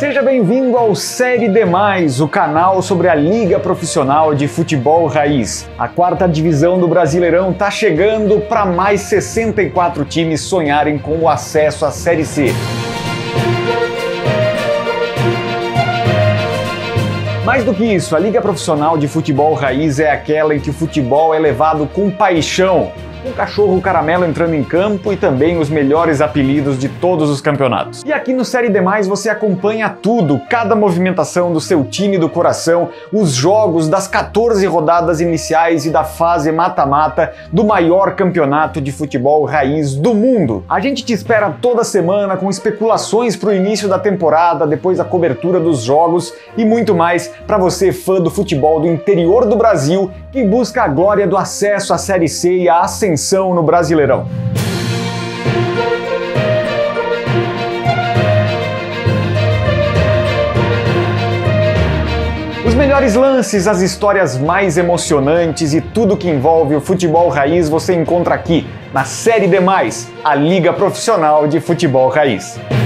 Seja bem-vindo ao Série D+, o canal sobre a Liga Profissional de Futebol Raiz. A quarta divisão do Brasileirão está chegando para mais 64 times sonharem com o acesso à Série C. Mais do que isso, a Liga Profissional de Futebol Raiz é aquela em que o futebol é levado com paixão, com o cachorro caramelo entrando em campo e também os melhores apelidos de todos os campeonatos. E aqui no Série D+, você acompanha tudo, cada movimentação do seu time do coração, os jogos das 14 rodadas iniciais e da fase mata-mata do maior campeonato de futebol raiz do mundo. A gente te espera toda semana com especulações para o início da temporada, depois a cobertura dos jogos e muito mais para você, fã do futebol do interior do Brasil, que busca a glória do acesso à Série C e a ascensão no Brasileirão. Os melhores lances, as histórias mais emocionantes e tudo que envolve o futebol raiz você encontra aqui na Série D+, a Liga Profissional de Futebol Raiz.